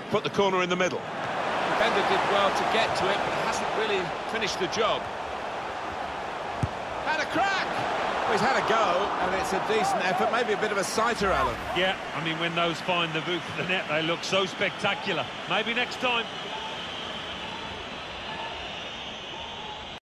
put the corner in the middle. Defender did well to get to it, but hasn't really finished the job. Had a crack! Well, he's had a go, and it's a decent effort, maybe a bit of a sighter, Alan. Yeah, I mean, when those find the roof of the net, they look so spectacular. Maybe next time.